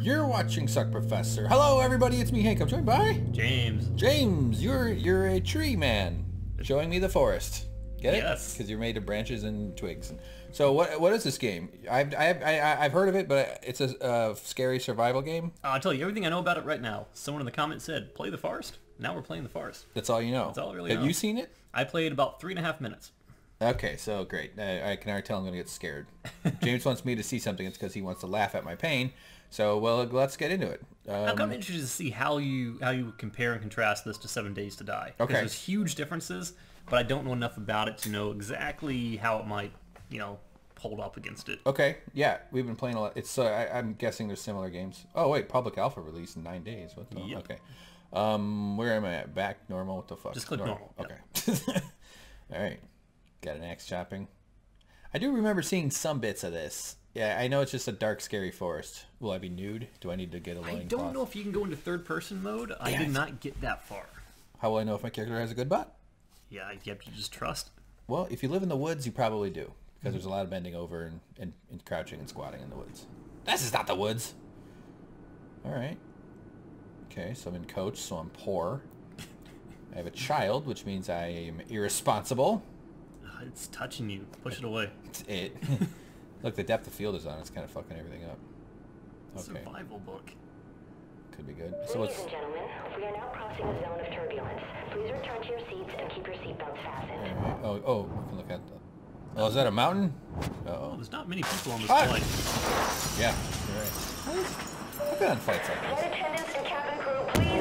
You're watching Suck Professor. Hello, everybody. It's me, Hank. I'm joined by James. James, you're a tree man, showing me the forest. Get it? Yes. Because you're made of branches and twigs. So what is this game? I've heard of it, but it's a scary survival game. I'll tell you everything I know about it right now. Someone in the comments said, play the forest. Now we're playing the forest. That's all you know. That's all I really know. Have you seen it? I played about 3.5 minutes. Okay, so great. I can already tell I'm going to get scared. James wants me to see something. It's because he wants to laugh at my pain. So, well, let's get into it. I'm kind of interested to see how you compare and contrast this to 7 Days to Die. Okay. Because there's huge differences, but I don't know enough about it to know exactly how it might, hold up against it. Okay, yeah, we've been playing a lot. It's I'm guessing there's similar games. Oh wait, public alpha release in 9 days. What the? Yep. Okay. Where am I at? Back normal? What the fuck? Just click normal. Okay. All right. Got an axe chopping. I do remember seeing some bits of this. Yeah, I know it's just a dark, scary forest. Will I be nude? Do I need to get a loincloth? I don't know if you can go into third-person mode. I did not get that far. How will I know if my character has a good butt? Yeah, you have to just trust. Well, if you live in the woods, you probably do. Because there's a lot of bending over and crouching and squatting in the woods. This is not the woods! Alright. Okay, so I'm in coach, so I'm poor. I have a child, which means I am irresponsible. It's touching you. Push it away. It's it. Look, the depth of field is on. It's kind of fucking everything up. Okay. Survival book. Could be good. So Ladies and gentlemen, we are now crossing a zone of turbulence. Please return to your seats and keep your seatbelts fastened. Oh, I can look at the... Oh, is that a mountain? Oh, there's not many people on this Ah! flight. Yeah, you're right. I've been on flights like this. Flight attendants and cabin crew, please.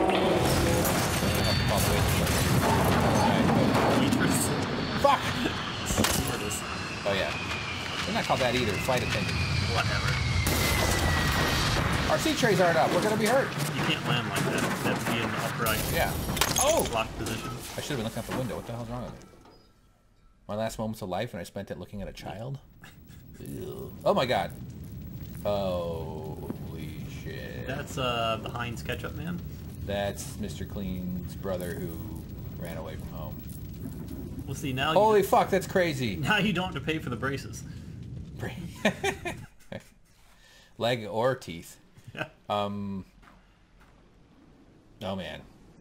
Fuck! Stewardess. Oh yeah. They're not called that either. Flight attendant. Whatever. Our seat trays aren't up. We're gonna be hurt. You can't land like that. You have to be in the upright, Yeah. Oh! locked position. I should have been looking out the window. What the hell's wrong with me? My last moments of life and I spent it looking at a child? Ew. Oh my god. Holy shit. That's the Heinz ketchup man. That's Mr. Clean's brother who ran away from home. Well, see now. Holy fuck, that's crazy. Now you don't have to pay for the braces. Leg or teeth. Yeah. Oh man.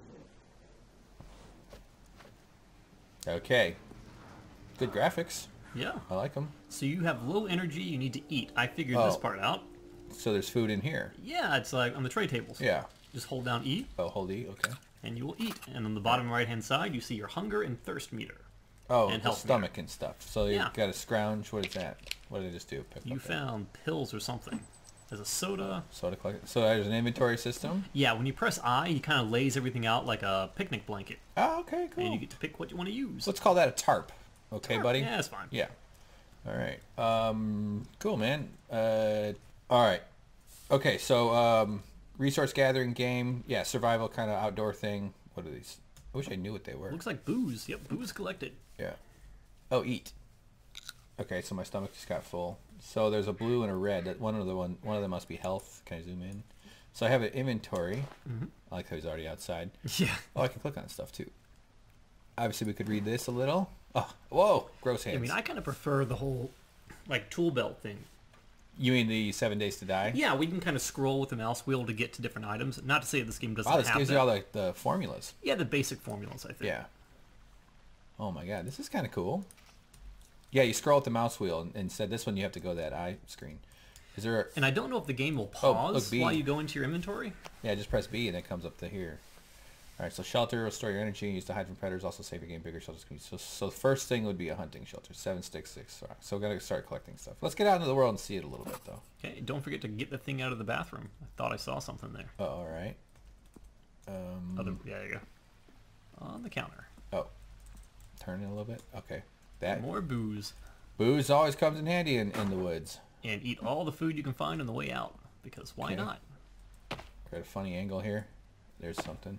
Okay. Good graphics. Yeah. I like them. So you have low energy. You need to eat. I figured this part out. So there's food in here. Yeah, it's like on the tray tables. Yeah. Just hold down E. Oh, hold E. Okay. And you will eat. And on the bottom right-hand side, you see your hunger and thirst meter. Oh, And the health stomach and stuff. So you Yeah. got a scrounge. What is that? What did I just do? Pick You up found pills or something. There's a soda. soda collector. So there's an inventory system. Yeah, when you press I, he kind of lays everything out like a picnic blanket. Oh, okay, cool. And you get to pick what you want to use. Let's call that a tarp. Okay, Tarp. buddy? Yeah, that's fine. Yeah. All right. Cool, man. All right. Okay, so resource gathering game. Yeah, survival kind of outdoor thing. What are these? I wish I knew what they were. Looks like booze. Yep, booze collected. Yeah. Oh, eat. Okay, so my stomach just got full. So there's a blue and a red. One of them must be health. Can I zoom in? So I have an inventory. I like how he's already outside. Yeah. Oh, I can click on stuff too. Obviously, we could read this a little. Oh, whoa, gross hands. I mean, I kind of prefer the whole, like, tool belt thing. You mean the 7 Days to Die? Yeah, we can kind of scroll with the mouse wheel to get to different items. Not to say this game doesn't Wow, this have gives that. you all the formulas. Yeah, the basic formulas, I think. Yeah. Oh my god, this is kind of cool. Yeah, you scroll with the mouse wheel, and instead this one you have to go to that I screen. Is there? And I don't know if the game will Oh, pause look, B. while you go into your inventory. Yeah, just press B and it comes up to here. All right, so shelter will store your energy, used to hide from predators, also save your game. Bigger shelters can be. So the first thing would be a hunting shelter. 7 sticks, 6 rocks. So we're gonna start collecting stuff. Let's get out into the world and see it a little bit, though. Okay, don't forget to get the thing out of the bathroom. I thought I saw something there. Oh, all right. Yeah, there you go. On the counter. Oh, turn it a little bit. Okay, that More booze. booze always comes in handy in the woods. And eat all the food you can find on the way out. Because why Okay. not? Got a funny angle here. There's something.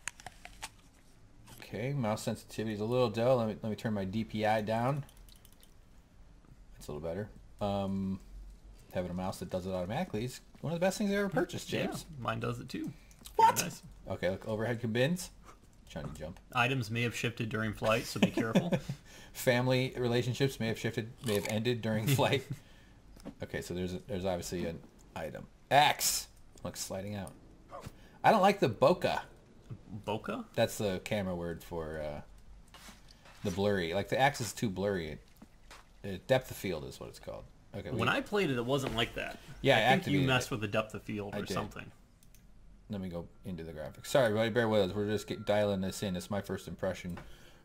Okay, mouse sensitivity is a little dull. Let me turn my DPI down. That's a little better. Having a mouse that does it automatically is one of the best things I ever purchased, James. Yeah, mine does it too. What? Very nice. Okay, look, overhead bins. Trying to jump. Items may have shifted during flight, so be careful. Family relationships may have ended during flight. Okay, so there's obviously an item. Axe. Look, sliding out. I don't like the bokeh. Bokeh? That's the camera word for the blurry. Like the axis is too blurry. Depth of field is what it's called. Okay. When I played it, it wasn't like that. Yeah, I think you messed with the depth of field or did. something. Let me go into the graphics. Sorry, everybody, bear with us. We're just dialing this in. It's my first impression.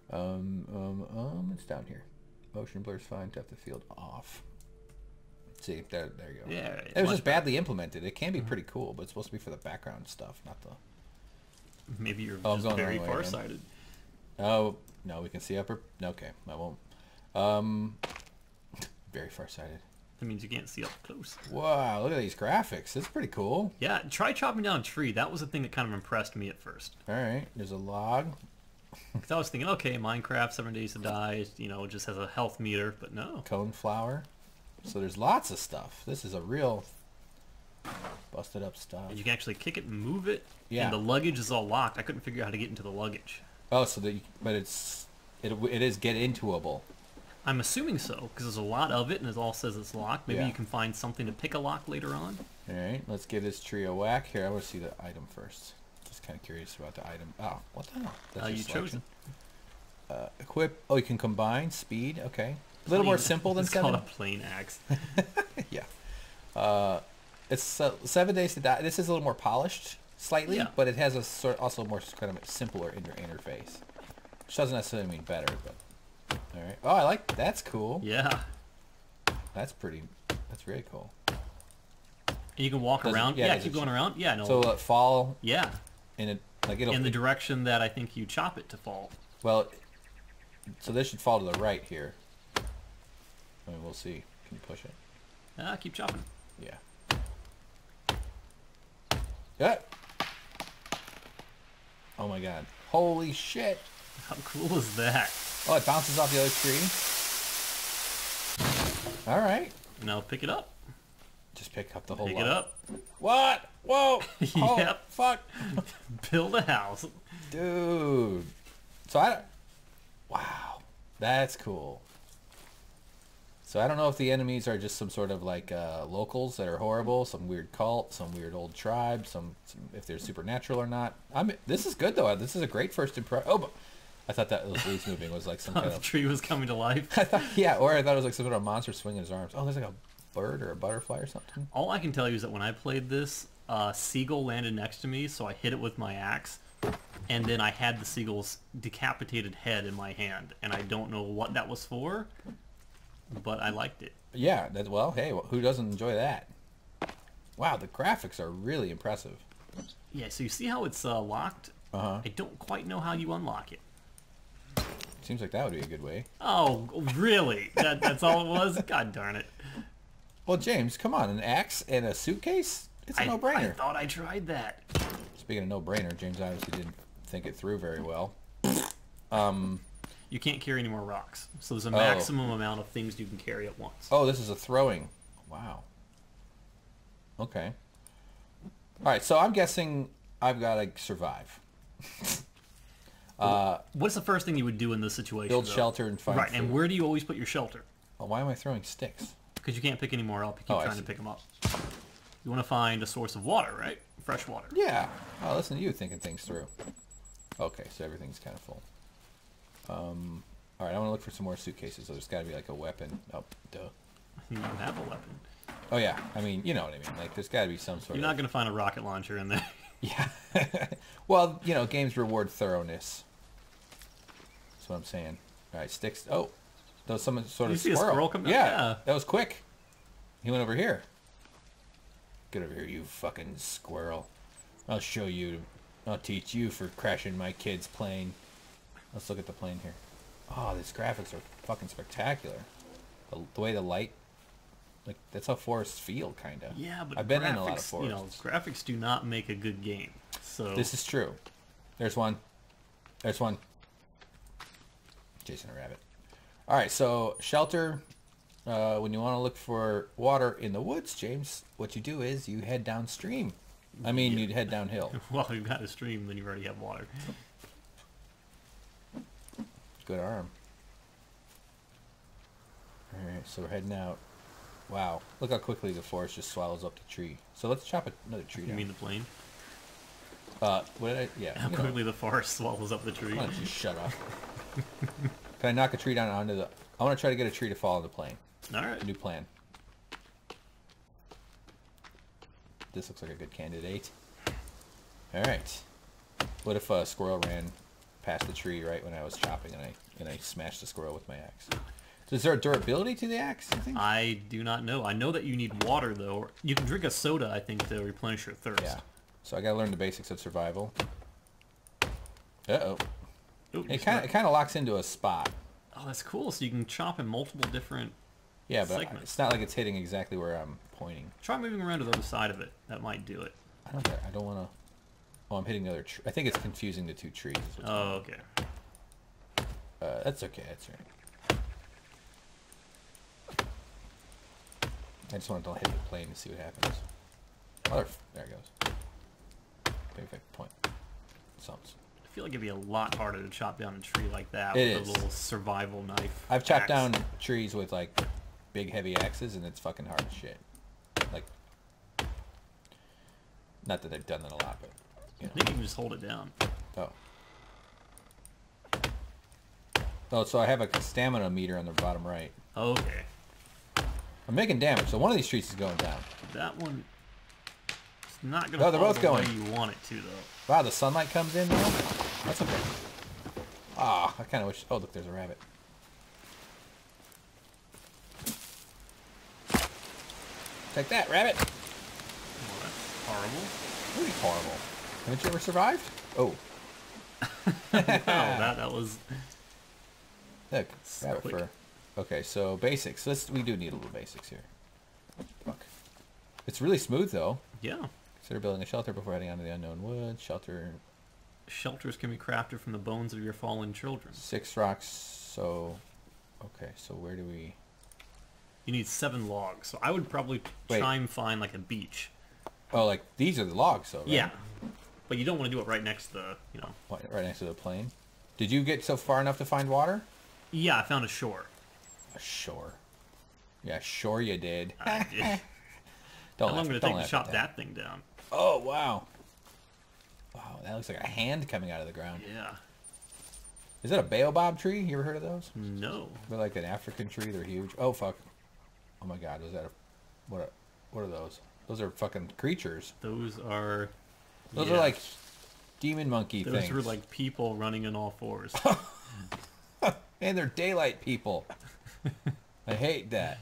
It's down here. Motion blur's fine. Depth of field off. See, there you go. Yeah, it was just badly implemented. It can be pretty cool, but it's supposed to be for the background stuff, not the... Maybe you're just very farsighted. Oh, no, we can see upper... Okay, I won't. Very farsighted. That means you can't see up close. Wow, look at these graphics. It's pretty cool. Yeah, try chopping down a tree. That was the thing that kind of impressed me at first. All right, there's a log. Because I was thinking, okay, Minecraft, 7 Days to Die, you know, just has a health meter, but no. Coneflower. So there's lots of stuff. This is a real busted up stuff. And you can actually kick it and move it. Yeah. And the luggage is all locked. I couldn't figure out how to get into the luggage. Oh, so but it is get intoable. I'm assuming so, because there's a lot of it, and it all says it's locked. Maybe Yeah. you can find something to pick a lock later on. All right, let's give this tree a whack. Here, I want to see the item first. Just kind of curious about the item. Oh, what the hell? That's your You chose it. Equip. Oh, you can combine speed. Okay, a little more simple than it's 7. called a plain axe. Yeah. It's 7 Days to Die. This is a little more polished, slightly, Yeah. but it has a also more kind of simpler interface, which doesn't necessarily mean better, but. All right. Oh, I like that's cool. Yeah. That's pretty. That's very cool. And you can walk around. Yeah, keep going around. Yeah, no. So will it fall? Yeah. In it'll in the direction that I think you chop it to fall. Well, so this should fall to the right here. I mean, we'll see. Can you push it? Keep chopping. Yeah. Yeah. Oh my God! Holy shit! How cool is that? Oh, it bounces off the other tree. All right. Now pick it up. Just pick up the whole Pick lot. it up. What? Whoa! Oh, Yep. fuck! Build a house. Dude. So wow, that's cool. So I don't know if the enemies are just some sort of like locals that are horrible, some weird cult, some weird old tribe, some if they're supernatural or not. This is good though. This is a great first impression. Oh, I thought that those leaves moving was like some kind The of tree was coming to life. yeah, or I thought it was like some sort of monster swinging his arms. Oh, there's like a bird or a butterfly or something. All I can tell you is that when I played this, a seagull landed next to me, so I hit it with my axe, and then I had the seagull's decapitated head in my hand, and I don't know what that was for, but I liked it. Yeah, well, hey, who doesn't enjoy that? Wow, the graphics are really impressive. Yeah, so you see how it's locked? Uh-huh. I don't quite know how you unlock it. Seems like that would be a good way. Oh, really? That's all it was? God darn it. Well, James, come on, an axe and a suitcase? It's a I no-brainer. thought I tried that. Speaking of no-brainer, James obviously didn't think it through very well. You can't carry any more rocks, so there's a maximum amount of things you can carry at once. Oh, this is a throwing. Wow. Okay. All right, so I'm guessing I've got to survive. What's the first thing you would do in this situation? Build though? shelter and find Right, food. and where do you always put your shelter? Well, why am I throwing sticks? Because you can't pick any more up. You keep I trying to see. pick them up. You want to find a source of water, right? Fresh water. Yeah. Oh, listen to you thinking things through. Okay, so everything's kind of full. All right, I want to look for some more suitcases. So there's got to be like a weapon. Oh, duh. You have a weapon. Oh yeah, I mean, you know what I mean. Like, there's got to be some sort You're of... not going to find a rocket launcher in there. Yeah. Well, you know, games reward thoroughness. That's what I'm saying. All right, sticks. Oh, that was some sort You of see a squirrel. squirrel come down? Yeah, Yeah. that was quick. He went over here. Get over here, you fucking squirrel. I'll show you. I'll teach you for crashing my kid's plane. Let's look at the plane here. Oh, these graphics are fucking spectacular. The way the light... Like, that's how forests feel, kind of. Yeah, but I've been in a lot of graphics, you know, forests. graphics do not make a good game. So This is true. There's one. There's one. Jason a rabbit. All right, so shelter. When you want to look for water in the woods, James, what you do is you head downstream. I mean, you'd head downhill. well, you've got a stream, then you already have water. Good arm. All right, so we're heading out. Wow. Look how quickly the forest just swallows up the tree. So let's chop another tree You down. mean the plane? What did I... Yeah. How quickly the forest swallows up the tree. Why don't you shut up? Can I knock a tree down onto the... I want to try to get a tree to fall on the plane. Alright. New plan. This looks like a good candidate. Alright. What if a squirrel ran past the tree right when I was chopping and I smashed the squirrel with my axe? So is there a durability to the axe, you think? I do not know. I know that you need water, though. You can drink a soda, I think, to replenish your thirst. Yeah. So I gotta learn the basics of survival. Uh-oh. Ooh, It kind of locks into a spot. Oh, that's cool. So you can chop in multiple different Yeah, but segments. it's not like it's hitting exactly where I'm pointing. Try moving around to the other side of it. That might do it. I don't want to... Oh, I'm hitting the other tree. I think it's confusing the two trees. is what's Oh, okay. That's okay. That's right. I just wanted to hit the plane to see what happens. Oh, there it goes. Perfect point. Sounds. I feel like it'd be a lot harder to chop down a tree like that It with is. a little survival knife. I've chopped axe. down trees with like big heavy axes, and it's fucking hard as shit. Like, not that I've done that a lot, but you I know. think you can just hold it down. Oh. Oh, so I have a stamina meter on the bottom right. Okay. I'm making damage, so one of these trees is going down. That one... It's not going to Oh, they're fall both the going. way you want it to, though. Wow, the sunlight comes in now? That's okay. Ah, I kind of wish... Oh, look, there's a rabbit. Take that, rabbit! Well, that's horrible. Really horrible. Haven't you ever survived? Oh. Oh, that was... Look, rabbit Quick. fur. Okay, so basics. We do need a little basics here. Fuck. It's really smooth, though. Yeah. Consider building a shelter before heading onto the unknown woods. Shelter... Shelters can be crafted from the bones of your fallen children. 6 rocks, so... Okay, so where do we... You need 7 logs, so I would probably Wait. try and find like a beach. Oh, like, these are the logs, though, right? Yeah. But you don't want to do it right next to the, you know... Right next to the plane. Did you get so far enough to find water? Yeah, I found a shore. A shore. Yeah, sure you did. I did. How Don't long laugh, would it don't take to laugh chop at that thing down? Oh, wow. Wow, that looks like a hand coming out of the ground. Yeah. Is that a baobab tree? You ever heard of those? No. They're like an African tree. They're huge. Oh, fuck. Oh, my God. Was that a... What are those? Those are fucking creatures. Those are... Those yeah. are like demon monkey Those things. were like people running in all fours. And they're daylight people. I hate that.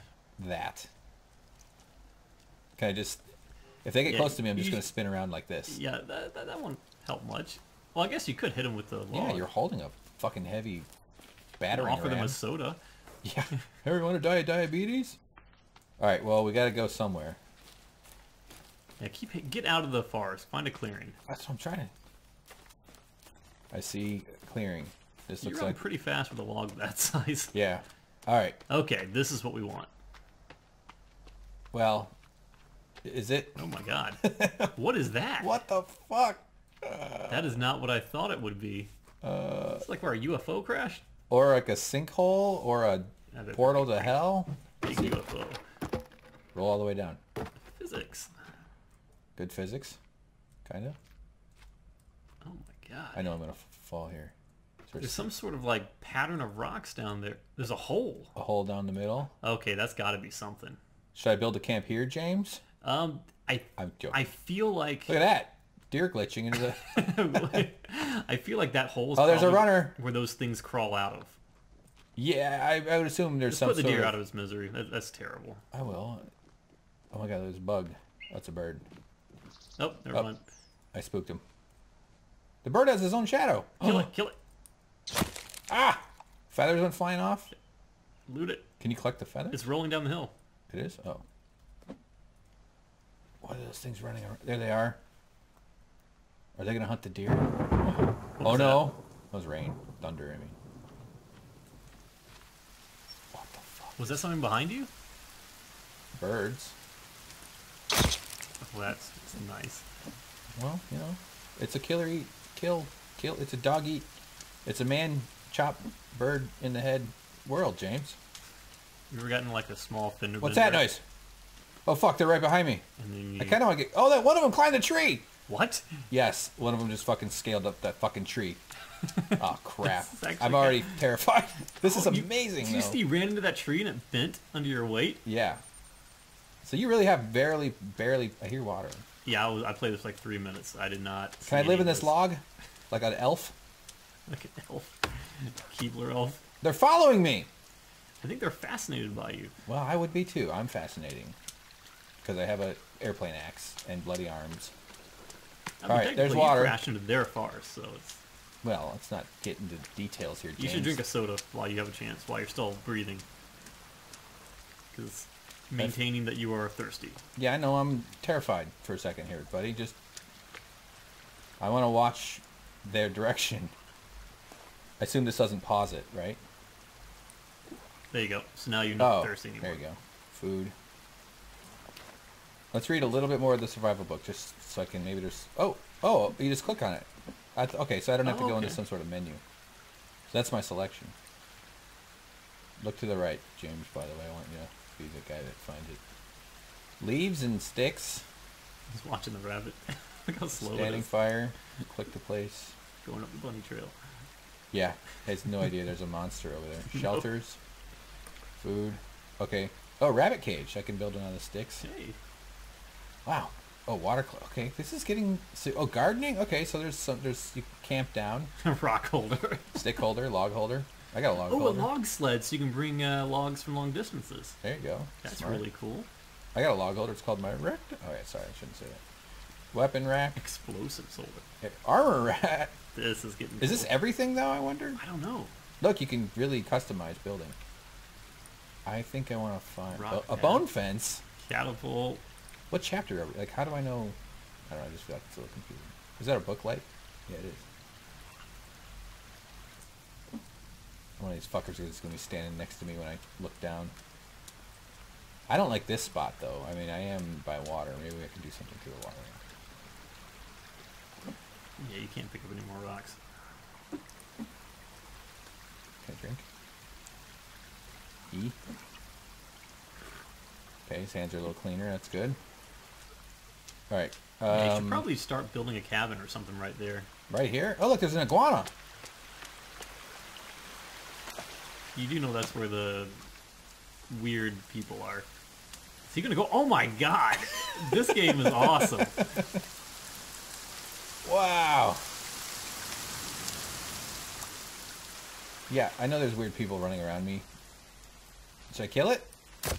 Can I just... If they get Yeah, close to me, I'm just you- going to spin around like this. Yeah, that won't help much. Well, I guess you could hit him with the log. Yeah, you're holding a fucking heavy battering Offer them ram. a soda. Yeah. Everyone to die of diabetes? Alright, well, we gotta go somewhere. Yeah, get out of the forest. Find a clearing. That's what I'm trying to... I see clearing. This You looks run like... pretty fast with a log that size. Yeah. Alright. Okay, this is what we want. Well... Is it? Oh my god. What is that? What the fuck? That is not what I thought it would be. It's like where a UFO crashed? Or like a sinkhole? Or a Yeah, that- portal to hell? Big UFO. Roll all the way down. Physics. Good physics? Kinda? Oh my god. I know I'm gonna fall here. There's some sort of like pattern of rocks down there. There's a hole. A hole down the middle. Okay, that's got to be something. Should I build a camp here, James? I'm joking. I feel like Look at that. Deer glitching into the... I feel like that hole is Oh, there's a probably runner. where those things crawl out of. Yeah, I would assume there's Just some put the sort deer of... out of his misery. That's terrible. I will. Oh my god, there's a bug. That's a bird. Oh, never Oh. mind. I spooked him. The bird has his own shadow. Kill it, kill it. Ah! Feathers went flying off. Loot it. Can you collect the feathers? It's rolling down the hill. It is? Oh. What are those things running around? There they are. Are they going to hunt the deer? Oh was no. That was rain. Thunder, I mean. What the fuck? Was that something behind you? Birds. Well, that's nice. Well, you know, it's a killer eat, kill. It's a dog eat. It's a man chop bird in the head world, James. You ever gotten like a small fender What's bender? that noise? Oh fuck, they're right behind me. And then you... I kind of want to get... Oh, that one of them climbed the tree! What? Yes, one of them just fucking scaled up that fucking tree. Oh crap. I'm already already terrified. This is amazing, Did you see you ran into that tree and it bent under your weight? Yeah. So you really have barely... I hear water. Yeah, I played this for like 3 minutes. I did not see Can I live any in of this log? Like an elf? Like an elf. Keebler elf. They're following me! I think they're fascinated by you. Well, I would be too. I'm fascinating. Because I have an airplane axe and bloody arms. Alright, there's water. You crashed into their farce, so it's... Well, let's not get into details here, James. You should drink a soda while you have a chance, while you're still breathing. Because maintaining that you are thirsty. Yeah, I know. I'm terrified for a second here, buddy. Just... I want to watch their direction. I assume this doesn't pause it, right? There you go. So now you're not thirsty anymore. There you go. Food. Let's read a little bit more of the survival book, just so I can maybe there's... Oh, you just click on it. Okay, so I don't have to go into some sort of menu. So that's my selection. Look to the right, James, by the way. I want you to be the guy that finds it. Leaves and sticks. Just watching the rabbit. Look how slow Standing it is. fire. Click to place. Going up the bunny trail. Yeah, has no idea there's a monster over there. Shelters. Food. Okay. Oh, rabbit cage. I can build it on the sticks. Hey. Wow. Oh, water. Okay, this is getting... Oh, gardening? Okay, so there's you camp down. Rock holder. Stick holder, log holder. I got a log Oh, holder. a log sled, so you can bring logs from long distances. There you go. That's Smart. really cool. I got a log holder. It's called my rack. Oh, yeah, sorry. I shouldn't say that. Weapon rack. Explosives holder. Okay, armor rack. This is getting Is this everything, though, I wonder? I don't know. Look, you can really customize building. I think I want to find... a pad. bone fence? Catapult. What chapter are we? Like, how do I know... I don't know, I just feel like it's a little confusing. Is that a book light? Yeah, it is. One of these fuckers is going to be standing next to me when I look down. I don't like this spot, though. I mean, I am by water. Maybe I can do something to the water. Yeah, you can't pick up any more rocks. Can I drink? E. Okay, his hands are a little cleaner. That's good. All right. Yeah, you should probably start building a cabin or something right there. Right here? Oh, look, there's an iguana. You do know that's where the weird people are. Is he gonna go? Oh my god! This game is awesome. Wow. Yeah, I know there's weird people running around me. Should I kill it?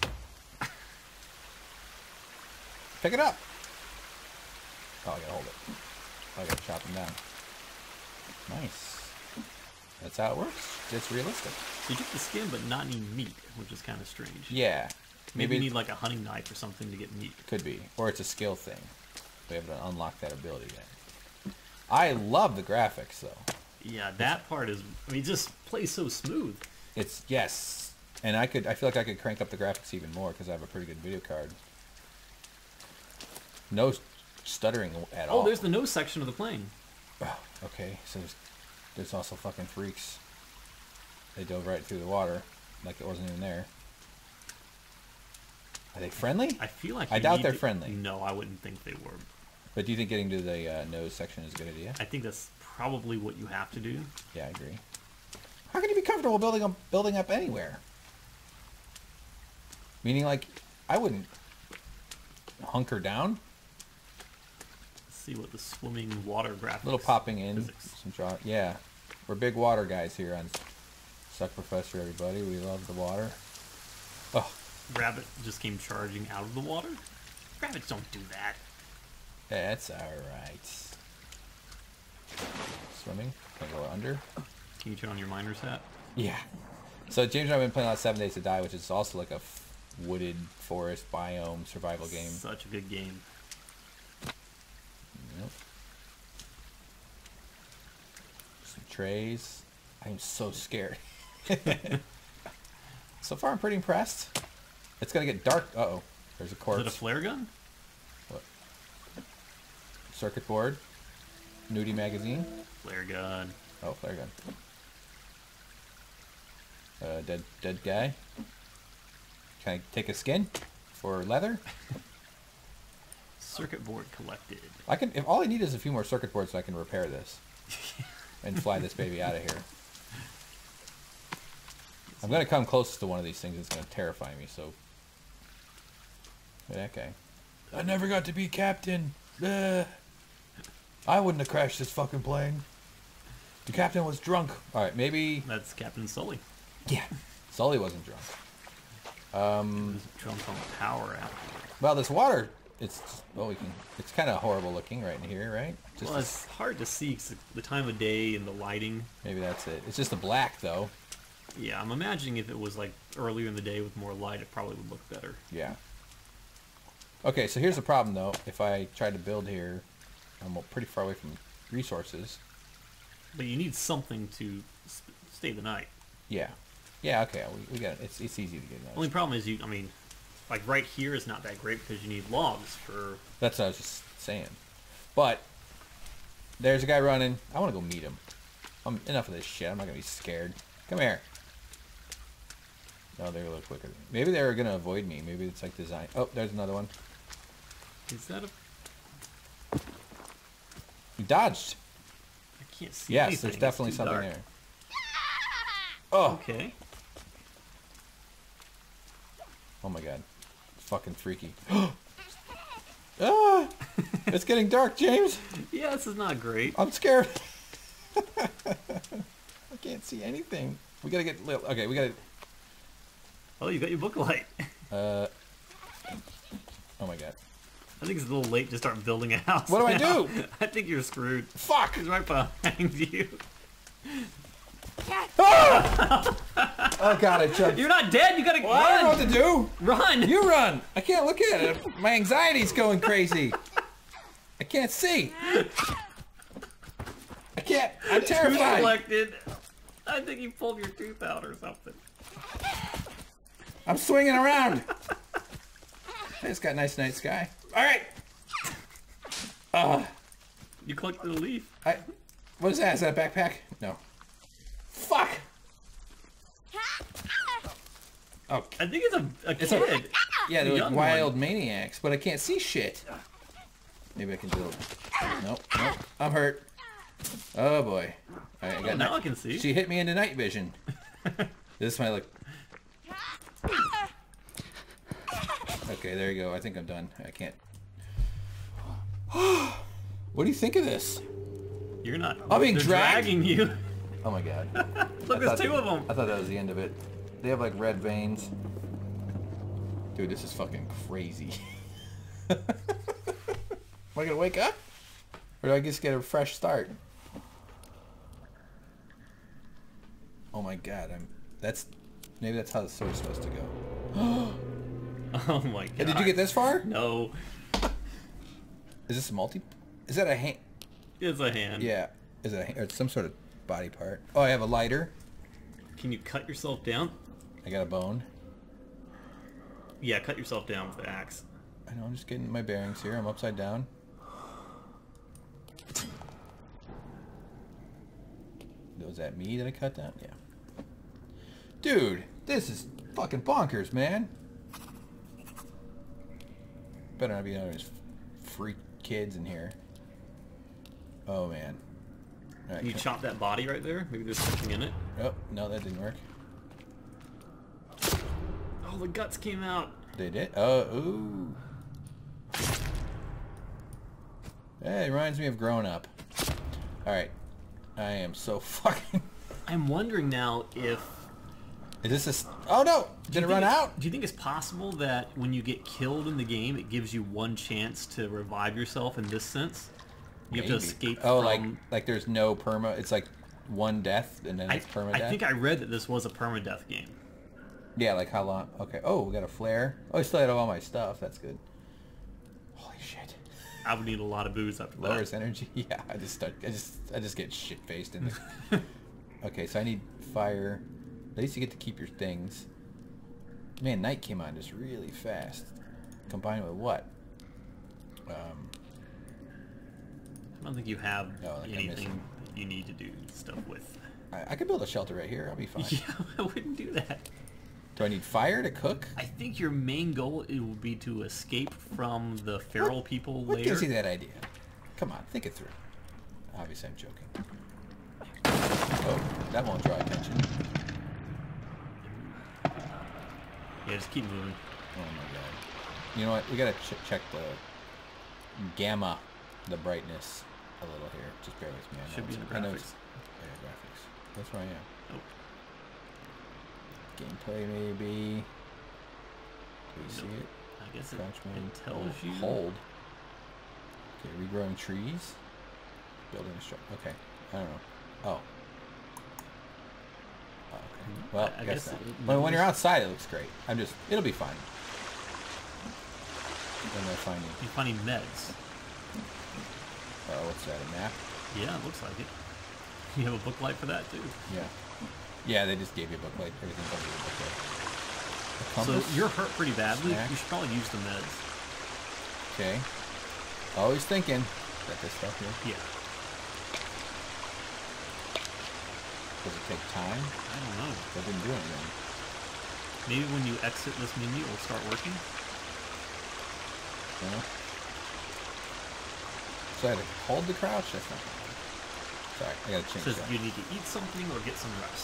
Pick it up. Oh, I gotta hold it. Oh, I gotta chop them down. Nice. That's how it works. It's realistic. So you get the skin, but not any meat, which is kind of strange. Yeah. Maybe you need like a hunting knife or something to get meat. Could be. Or it's a skill thing. We haven't unlocked that ability yet. I love the graphics, though. Yeah, that part is... I mean, it just plays so smooth. It's... Yes. And I feel like I could crank up the graphics even more because I have a pretty good video card. No stuttering at all. Oh, there's the nose section of the plane. Oh, okay, so there's also fucking freaks. They dove right through the water like it wasn't even there. Are they friendly? I feel like I doubt they're friendly. No, I wouldn't think they were. But do you think getting to the nose section is a good idea? I think that's probably what you have to do. Yeah, I agree. How can you be comfortable building up anywhere? Meaning, like, I wouldn't hunker down. Let's see what the swimming water graphics. Little popping in. Physics. Some draw. Yeah, we're big water guys here on Suck Professor. Everybody, we love the water. Oh, Rabbit just came charging out of the water. Rabbits don't do that. that's all right. Swimming. Can I go under? Can you turn on your miner's hat? Yeah. So James and I have been playing a lot of 7 Days to Die, which is also like a wooded forest biome survival game. Such a good game. Yep. Some trays. I'm so scared. So far, I'm pretty impressed. It's gonna get dark. Uh-oh. There's a corpse. Is it a flare gun? What? Circuit board. Nudie magazine. Flare gun. Oh, flare gun. Dead guy. Can I take a skin? for leather. Circuit board collected. I can. If all I need is a few more circuit boards, so I can repair this and fly this baby out of here. I'm gonna come closest to one of these things. It's gonna terrify me. So. Okay. I never got to be captain. I wouldn't have crashed this fucking plane. The captain was drunk. All right, maybe. That's Captain Sully. Yeah, Sully wasn't drunk. He was drunk on power after. Well, this water, it's it's kind of horrible looking right in here, right? Well, it's hard to see 'cause the time of day and the lighting. Maybe that's it. It's just the black though. Yeah, I'm imagining if it was like earlier in the day with more light, it probably would look better. Yeah. Okay, so here's the problem though. If I try to build here, I'm pretty far away from resources. But you need something to stay the night. Yeah. Yeah. Okay. We got it. It's easy to get. Only problem is I mean, like right here is not that great because you need logs for. That's what I was just saying. But there's a guy running. I want to go meet him. Enough of this shit. I'm not gonna be scared. Come here. No, they're a little quicker. Maybe they're gonna avoid me. Maybe it's like design. Oh, there's another one. Is that a? You dodged. I can't see. Yes, anything. there's definitely It's too something dark. there. Oh. Okay. Oh my god. Fucking freaky. Ah! It's getting dark, James. Yeah, this is not great. I'm scared. I can't see anything. We gotta get lit. Okay, we gotta. Oh, you got your book light. Oh my god. I think it's a little late to start building a house. What do I now. do? I think you're screwed. Fuck! He's right behind you. Ah! Oh god, I jumped. You're not dead. You gotta Well, I don't know run. what to do. Run. You run. I can't look at it. My anxiety's going crazy. I can't see. I can't. I'm Tooth terrified. collected. I think you pulled your tooth out or something. I'm swinging around. It's got a nice night sky. All right. You collected a leaf. What is that? Is that a backpack? No. Fuck. Oh, I think it's a It's kid. yeah, they're A like young wild one. maniacs, but I can't see shit. Maybe I can build. Nope, nope. I'm hurt. Oh boy. All right, I got Now I can see. She hit me into night vision. This might look. Okay, there you go. I think I'm done. I can't. What do you think of this? You're not. I'm being They're dragged? dragging you. Oh my god. Look, I there's thought- two of them. I thought that was the end of it. They have like red veins. Dude, this is fucking crazy. Am I gonna wake up? Or do I just get a fresh start? Oh my god, maybe that's how the story's supposed to go. Oh my god. Hey, did you get this far? No. Is this a is that a hand? It's a hand. Yeah. Is it a hand? Or it's some sort of body part. Oh, I have a lighter. Can you cut yourself down? I got a bone. Yeah, cut yourself down with the axe. I know, I'm just getting my bearings here. I'm upside down. Was that me that I cut down? Yeah. Dude, this is fucking bonkers, man. Better not be none of those freak kids in here. Oh, man. All right, Can you chop that body right there? Maybe there's something in it. Oh, no, that didn't work. Oh, the guts came out. They did? Oh, ooh. Hey, it reminds me of growing up. Alright. I am so fucking... I'm wondering now if... Is this a... Oh, no! Did it run out? Do you think it's possible that when you get killed in the game, it gives you one chance to revive yourself in this sense? You have to Maybe. escape Oh, from... like there's no perma... It's like one death, and then it's permadeath? I think I read that this was a permadeath game. Yeah, like how long? Okay. Oh, we got a flare. Oh, I still had all my stuff. That's good. Holy shit. I would need a lot of booze after that. Lowers energy. Yeah, I just get shit faced in there. Okay, so I need fire. At least you get to keep your things. Man, night came on just really fast. Combined with what? I don't think you have No, like I'm anything missing. that you need to do stuff with. I could build a shelter right here. I'll be fine. Yeah, I wouldn't do that. Do I need fire to cook? I think your main goal it will be to escape from the feral people What lair. gives you that idea? Come on, think it through. Obviously, I'm joking. Oh, that won't draw attention. Yeah, just keep moving. Oh my god. You know what? We gotta check the gamma, the brightness a little here. Just bear with me. I know Should be in the I know graphics. yeah, graphics. That's where I am. Nope. Gameplay maybe. Do we see it? I guess Crouch mode. it tells you. Hold. Okay, regrowing trees. Building a structure. Okay. I don't know. Oh. Oh, okay. Well, I guess not. When you're outside, it looks great. It'll be fine. When they're finding. You're finding meds. What's that? A map? Yeah, it looks like it. You have a book light for that too. Yeah. Yeah, they just gave you a booklet. Everything comes with a booklet. A So compass? you're hurt pretty badly. Snack. You should probably use the meds. Okay. Always thinking. Got this stuff here. Yeah. Does it take time? I don't know. That didn't do anything. Maybe when you exit this menu, it will start working. No? So I had to hold the crouch? That's not gonna work. Sorry, I gotta It change says that. you need to eat something or get some rest.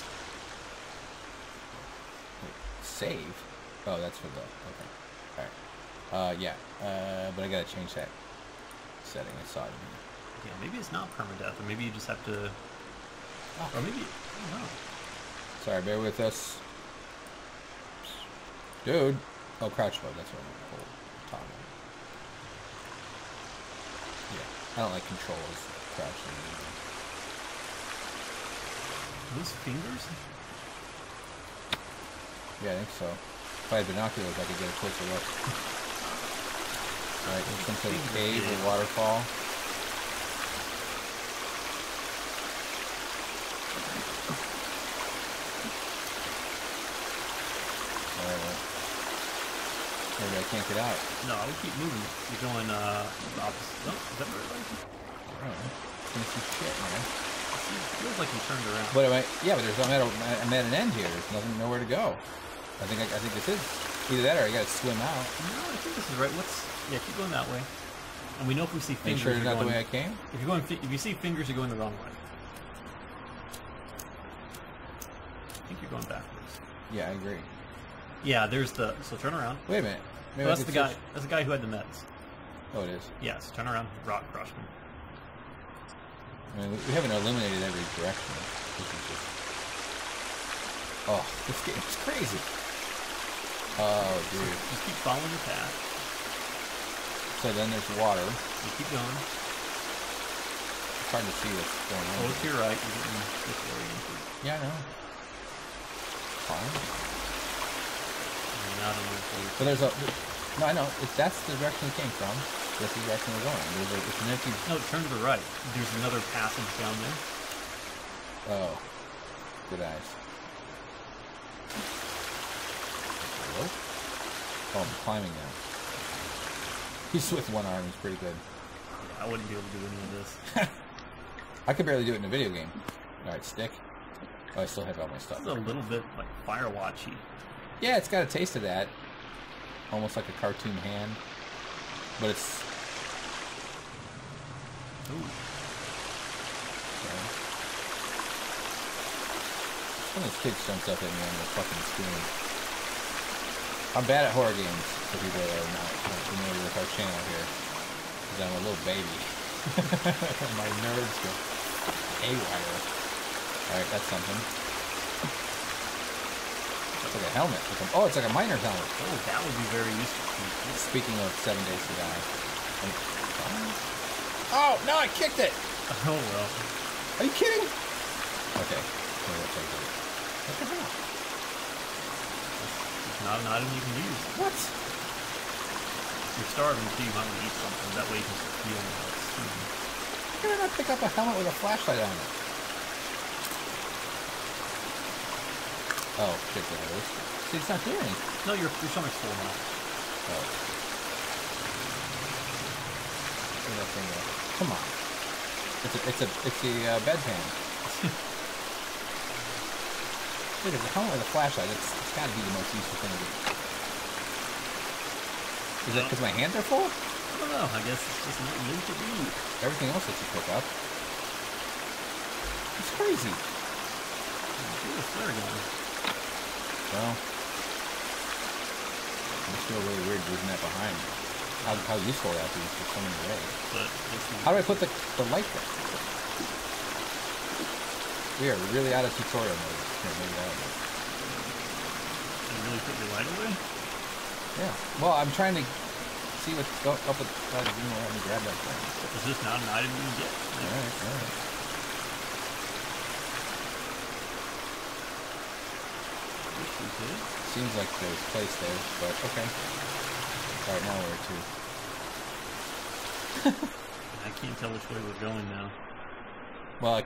Wait, save? Oh, that's for the... Okay. Alright. Yeah. But I gotta change that setting. I saw it in here. Yeah, maybe it's not permadeath, or maybe you just have to... Or maybe... I don't know. Sorry, bear with us. Dude! Oh, crouch mode. That's what I'm gonna hold. Toggle. Yeah. I don't like controls. Crouching. Those fingers? Yeah, I think so. If I had binoculars, I could get a closer look. Alright, there's some sort of cave or waterfall. Alright. Maybe I can't get out. No, I would keep moving. You're going, the opposite. No, is that the right way? I don't know. Can't see shit, man. It feels like you turned around. But yeah, but I'm at an end here. There's nowhere to go. I think this is either that or I gotta swim out. No, I think this is right. Yeah, keep going that way. And we know if we see Are you fingers, sure it's you're not the going, way I came? If you see fingers, you're going the wrong way. I think you're going backwards. Yeah, I agree. Yeah, so turn around. Wait a minute. So Maybe that's I the could guy. switch- That's the guy who had the meds. Oh, it is. Yeah, so turn around. Rock crush him. I mean, we haven't eliminated every direction. This is just... Oh, this game is crazy. Oh, dude. Just keep following the path. So then there's water. You keep going. It's hard to see what's going on. Oh, to your right. You're getting disoriented. Yeah, I know. Fine. And out of the But there's a... No, I know. That's the direction it came from. That's the direction we're going. It's an empty... No, turn to the right. There's another passage down there. Oh. Good eyes. Hello? Oh, I'm climbing now. He's with one arm. He's pretty good. Yeah, I wouldn't be able to do any of this. I could barely do it in a video game. Alright, stick. Oh, I still have all my stuff. This is a little bit like Firewatchy. Yeah, it's got a taste of that. Almost like a cartoon hand. But it's... Ooh. Okay. One of those kids jumps up at me on the fucking screen. I'm bad at horror games, for people that are not familiar with our channel here. Because I'm a little baby. My nerves go haywire. Alright, that's something. It's like a helmet. Oh, it's like a miner's helmet. Oh, that would be very useful. Speaking of 7 Days to Die. Oh, no, I kicked it! Oh, well. Are you kidding? Okay. Maybe I'll take it. What the hell? It's not an item you can use. What? You're starving, so you might want to eat something. That way you can start feeling how it's soothing. How can I not pick up a helmet with a flashlight on it? Oh, shit, there it is. See, it's not doing anything. No, your stomach's full now. Oh. Where's that thing go? Come on. It's the bedpan. Look at the helmet with a flashlight. It's got to be the most useful thing to do. Is that because my hands are full? I don't know. I guess it's just not meant to be. Everything else that you pick up. It's crazy. Get a flare gun. Well, I just feel really weird leaving that behind. How useful that is for so many ways. But how do I put the light there? We are really out of tutorial mode. Here, maybe that would work. You really put your light away? Yeah. Well, I'm trying to see what's up with. Let me grab that thing. Is this not an item you can get? All right. Seems like there's place there, but okay. Alright, now where to? I can't tell which way we're going now. Well,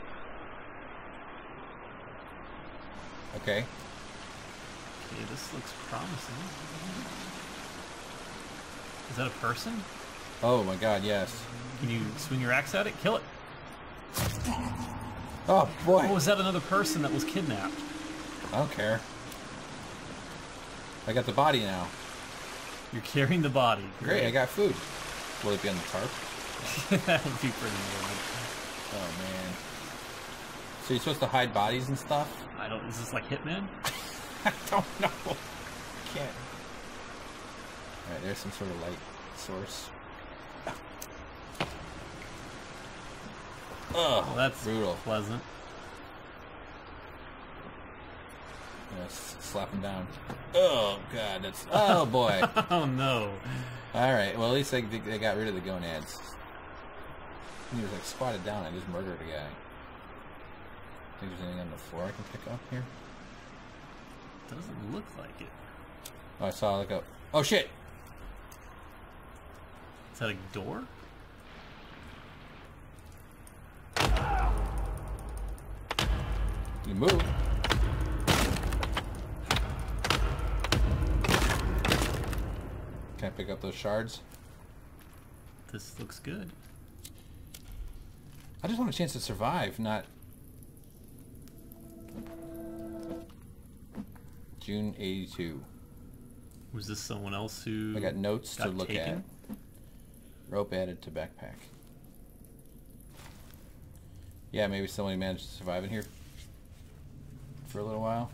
okay. Okay, this looks promising. Is that a person? Oh my god, yes. Can you swing your axe at it? Kill it! Oh boy! Oh, is that another person that was kidnapped? I don't care. I got the body now. You're carrying the body. Great, I got food. Will it be on the tarp? That would be pretty good. Oh man. So you're supposed to hide bodies and stuff? I don't. Is this like Hitman? I don't know. Can't. Alright, there's some sort of light source. Oh, well, that's brutal. Pleasant. Yes, slap him down. Oh god, that's. Oh boy. Oh no. Alright, well at least they got rid of the gonads. He was like squatted down. I just murdered a guy. Think there's anything on the floor I can pick up here? Doesn't look like it. Oh, I saw like a. Oh shit! Is that a door? You move. Can I pick up those shards? This looks good. I just want a chance to survive, not... June 82. Was this someone else who I got notes to look taken? at. Rope added to backpack. Yeah, maybe somebody managed to survive in here for a little while.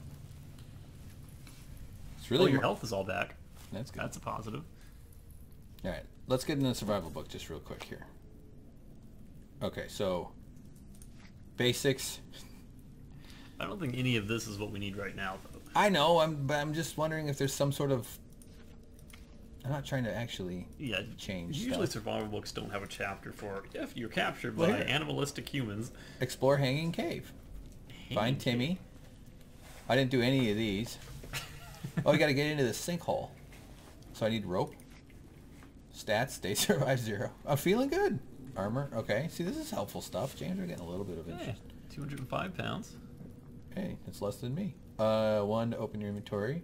It's really... Oh, your health is all back. That's good. That's a positive. Alright, let's get into the survival book just real quick here. Okay, so... Basics. I don't think any of this is what we need right now, though. I know, but I'm just wondering if there's some sort of... I'm not trying to actually change Usually stuff. survival books don't have a chapter for if you're captured Well, by here. animalistic humans. Explore Hanging Cave. Find Timmy. I didn't do any of these. Oh, you gotta get into the sinkhole. So I need rope. Stats, stay survive 0. I'm feeling good. Armor, okay. See, this is helpful stuff. James, we're getting a little bit of interest. 205 pounds. Hey, it's less than me. 1 to open your inventory.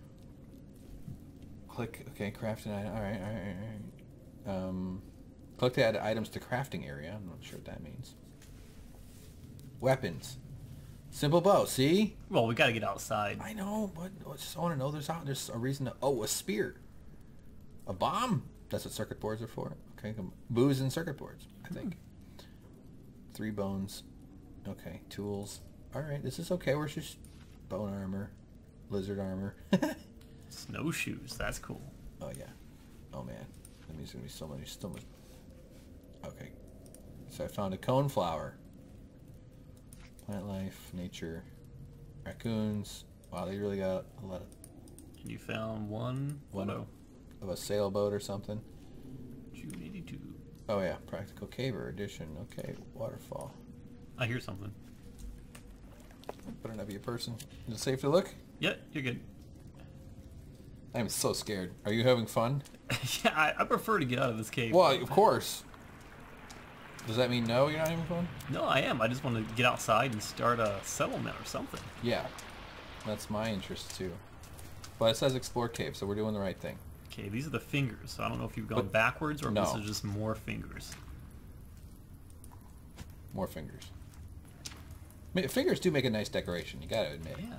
Click, okay, craft an item. Alright. Click to add items to crafting area. I'm not sure what that means. Weapons. Simple bow, see? Well, we gotta get outside. I know, but I just want to know there's a reason to... Oh, a spear. A bomb? That's what circuit boards are for. Okay, booze and circuit boards, I think. 3 bones. Okay, tools. Alright, this is okay. We're just bone armor. Lizard armor. Snowshoes, that's cool. Oh yeah. Oh man. That means there's gonna be so much. Okay. So I found a cone flower. Plant life, nature, raccoons. Wow, they really got a lot of... And you found one photo. Of a sailboat or something. June 82. Oh yeah, practical caver edition. Okay, waterfall. I hear something. Better not be a person. Is it safe to look? Yeah, you're good. I'm so scared. Are you having fun? Yeah, I prefer to get out of this cave. Well, of course. Does that mean no, you're not having fun? No, I am. I just want to get outside and start a settlement or something. Yeah. That's my interest too. But it says explore cave, so we're doing the right thing. Okay, these are the fingers. So I don't know if you've gone backwards or if No. this is just more fingers. More fingers. Fingers do make a nice decoration, you gotta admit. Yeah.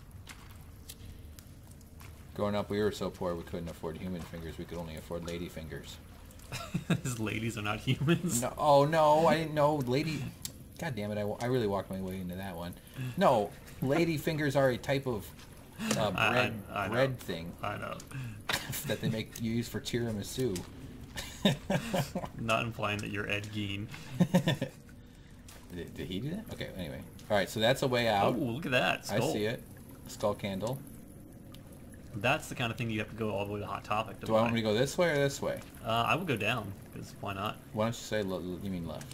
Growing up, we were so poor we couldn't afford human fingers. We could only afford lady fingers. These ladies are not humans. No, oh no, I didn't know. Lady... God damn it, I really walked my way into that one. No, lady fingers are a type of bread thing. I know. That they use for tiramisu. Not implying that you're Ed Gein. Did he do that? Okay, anyway. Alright, so that's a way out. Oh, look at that. Skull. I see it. Skull candle. That's the kind of thing you have to go all the way to Hot Topic to Do buy. I want me to go this way or this way? I would go down, because why not? Why don't you say, you mean left?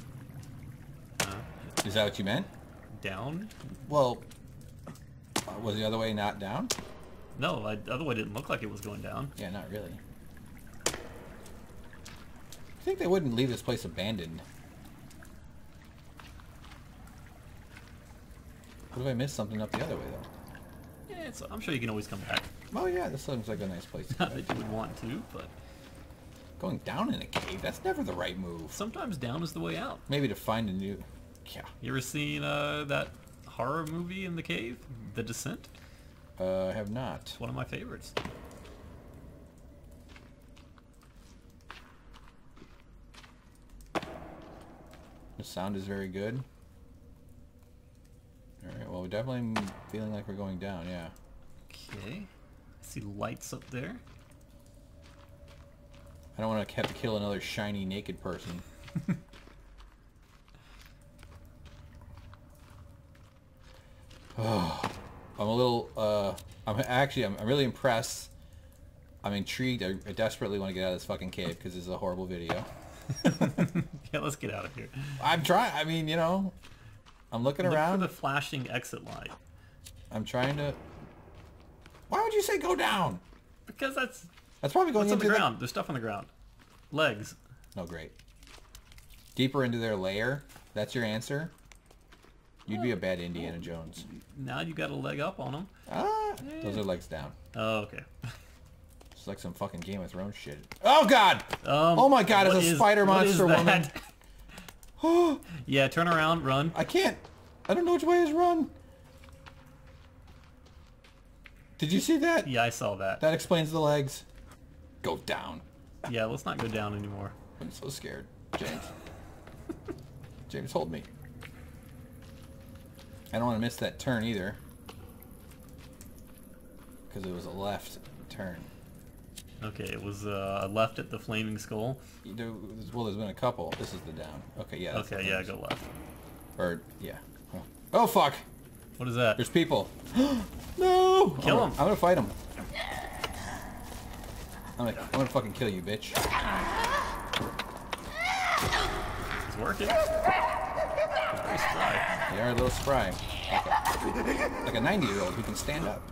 Is that what you meant? Down? Well, was the other way not down? No, the other way didn't look like it was going down. Yeah, not really. I think they wouldn't leave this place abandoned. What if I missed something up the other way, though? Yeah, I'm sure you can always come back. Oh yeah, this looks like a nice place to go. Not that you would want to, but... Going down in a cave, that's never the right move. Sometimes down is the way out. Maybe to find a new... Yeah. You ever seen that horror movie in the cave? The Descent? I have not. It's one of my favorites. The sound is very good. Alright, well, we're definitely feeling like we're going down, yeah. Okay. I see lights up there. I don't want to have to kill another shiny naked person. Oh, I'm a little, I'm really impressed. I'm intrigued. I desperately want to get out of this fucking cave because this is a horrible video. Yeah, let's get out of here. I'm trying, I mean, you know, I'm looking around. Look for the flashing exit light. I'm trying to... Why would you say go down? Because that's probably going what's on into the ground. There's stuff on the ground. Legs. Oh, great. Deeper into their lair? That's your answer? You'd be a bad Indiana Jones. Now you got a leg up on them. Ah, those are legs down. Oh, okay. It's like some fucking Game of Thrones shit. Oh god! Oh my god, it's a spider monster woman. Yeah, turn around, run. I can't. I don't know which way is run. Did you see that? Yeah, I saw that. That explains the legs. Go down. Yeah, let's not go down anymore. I'm so scared. James. James, hold me. I don't want to miss that turn either. Because it was a left turn. Okay, it was left at the flaming skull. Well, there's been a couple. This is the down. Okay, yeah. Okay, yeah, go left. Or, yeah. Oh, fuck! What is that? There's people. No! Kill them. I'm gonna fight them. I'm gonna fucking kill you, bitch. It's working. Very spry. They are a little spry. Like a 90-year-old who can stand up.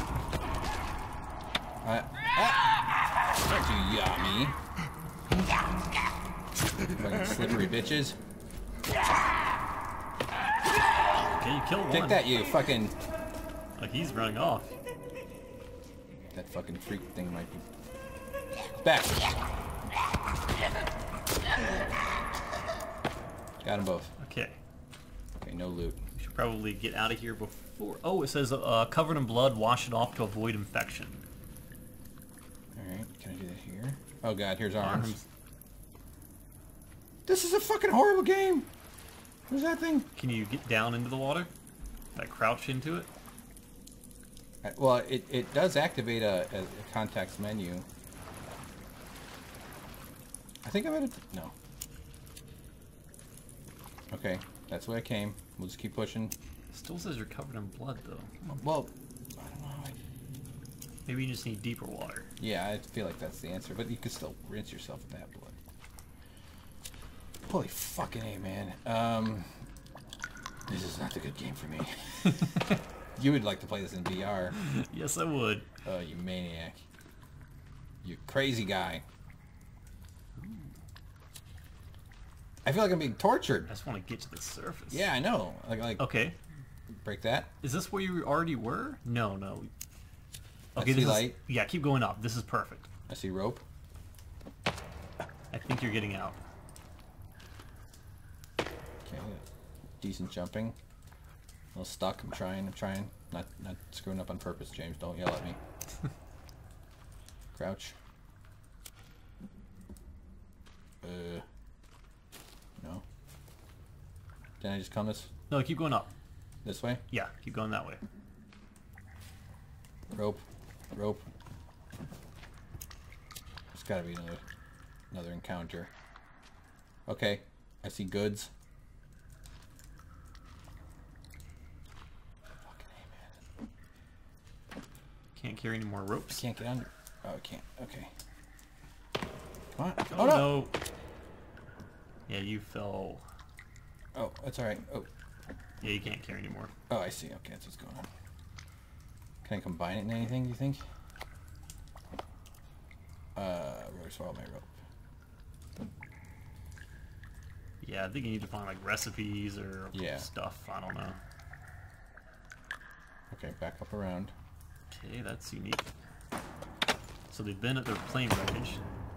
Don't you yummy. Fucking slippery bitches. Okay, you killed one. Take that, you fucking... Like he's running off. That fucking freak thing might be... Back! Got them both. Okay. Okay, no loot. We should probably get out of here before... Oh, it says covered in blood, wash it off to avoid infection. Alright, can I do that here? Oh god, here's arms. This is a fucking horrible game! What's that thing? Can you get down into the water? Like crouch into it? Well, it does activate a context menu. I think I'm at a... No. Okay, that's where I came. We'll just keep pushing. It still says you're covered in blood, though. Well, I don't know. Maybe you just need deeper water. Yeah, I feel like that's the answer, but you can still rinse yourself with that blood. Holy fucking A, man. This is not a good game for me. You would like to play this in VR. Yes, I would. Oh, you maniac. You crazy guy. I feel like I'm being tortured. I just want to get to the surface. Yeah, I know. Like Okay. break that. Is this where you already were? No, no. Okay, this light. is... Yeah, keep going up. This is perfect. I see rope. I think you're getting out. Okay, decent jumping. little stuck. I'm trying. Not screwing up on purpose, James. Don't yell at me. Crouch. No. Didn't I just come No, keep going up. this way? Yeah, keep going that way. Rope. There's gotta be another encounter. Okay. I see goods. Fucking A, man. Can't carry any more ropes. Can't get under. Oh, I can't. Okay. Come on. Oh, no! no. Yeah, you fell. Oh, that's alright. Oh. Yeah, you can't carry anymore. Oh, I see. Okay, that's what's going on. Can I combine it in anything, do you think? Really swallow my rope. Yeah, I think you need to find like recipes or Yeah. stuff. I don't know. Okay, back up around. Okay, that's unique. So they've been at their plane wreckage.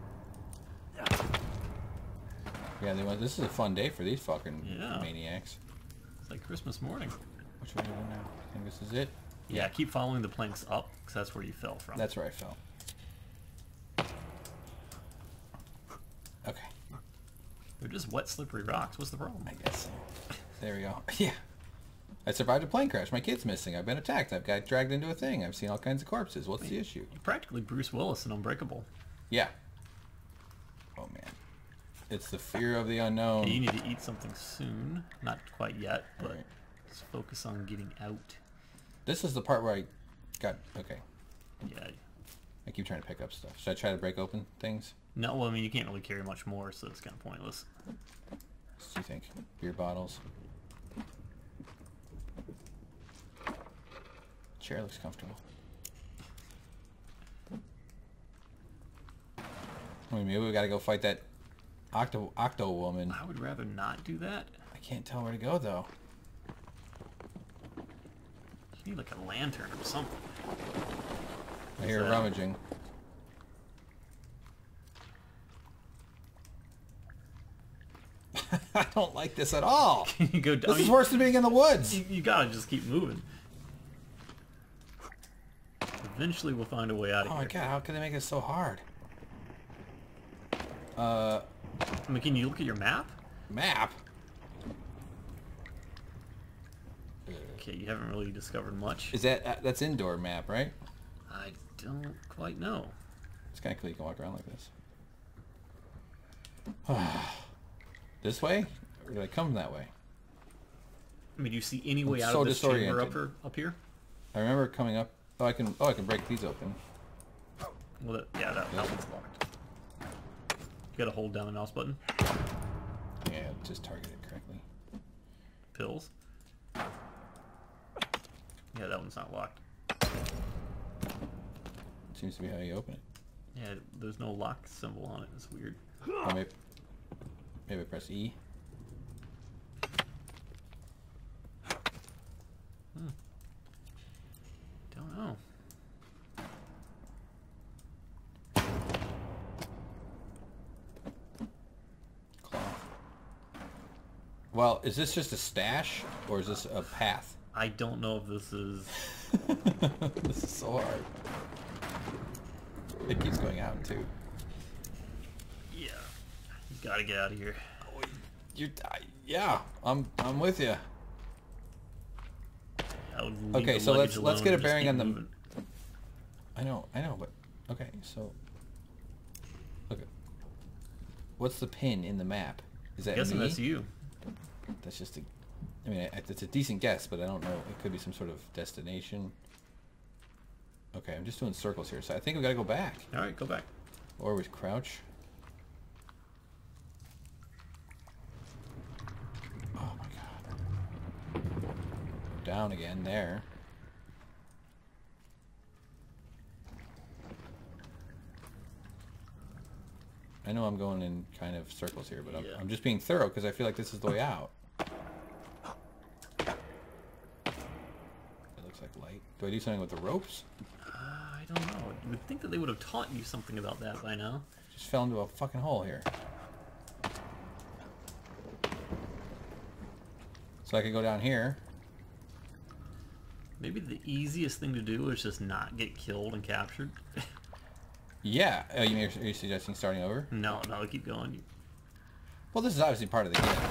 Yeah, they went. This is a fun day for these fucking Yeah. maniacs. It's like Christmas morning. Which way do we go now? I think this is it. Yeah, keep following the planks up, because that's where you fell from. That's where I fell. Okay, They're just wet, slippery rocks. What's the problem? I guess so. There we go. Yeah. I survived a plane crash. My kid's missing. I've been attacked. I've got dragged into a thing. I've seen all kinds of corpses. What's the issue? You're practically Bruce Willis in Unbreakable. Yeah. Oh, man. It's the fear of the unknown. Okay, you need to eat something soon. Not quite yet, but Right. just focus on getting out. This is the part where I got... Okay. Yeah. I keep trying to pick up stuff. Should I try to break open things? No, well, I mean, you can't really carry much more, so it's kind of pointless. What do you think? Beer bottles. Chair looks comfortable. Wait, maybe we gotta go fight that octo woman. I would rather not do that. I can't tell where to go though. You need like a lantern or something. I hear that? rummaging. I don't like this at all. You go down. This is worse than being in the woods. You gotta just keep moving. Eventually, we'll find a way out of Oh my here. god, how can they make this so hard? I mean, can you look at your map? Map? Okay, you haven't really discovered much. Is that's indoor map, right? I don't quite know. It's kind of cool you can walk around like this. This way? Or did I come that way? I mean, do you see any way I'm out so of this chamber disoriented. up here? I remember coming up. Oh, I can break these open. Well, that one's locked. You gotta hold down the mouse button. Yeah, just target it correctly. Pills. Yeah, that one's not locked. Seems to be how you open it. Yeah, there's no lock symbol on it. It's weird. Oh, maybe press E. Don't know. Cloth. Well, is this just a stash or is this a path? I don't know if this is... This is so hard. It keeps going out too. Yeah. You gotta get out of here. Yeah, I'm with you. I would leave Okay, the so luggage let's alone get a and just bearing keep on the. moving. I know, but okay. So, okay, what's the pin in the map? Is that I'm guessing me? that's you. That's just a. I mean, it's a decent guess, but I don't know. It could be some sort of destination. Okay, I'm just doing circles here, so I think we gotta go back, All right, go back. or we crouch. Oh my god! Down again there. I know I'm going in kind of circles here, but Yeah. I'm just being thorough because I feel like this is the way out. It looks like light. Do I do something with the ropes? I don't know. You would think that they would have taught you something about that by now. Just fell into a fucking hole here. So I could go down here. Maybe the easiest thing to do is just not get killed and captured. Yeah. Oh, are you suggesting starting over? No, keep going. Well, this is obviously part of the game.